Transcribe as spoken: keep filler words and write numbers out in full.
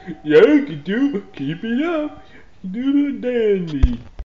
Yeah, you can do. Keep it up. You do the dandy.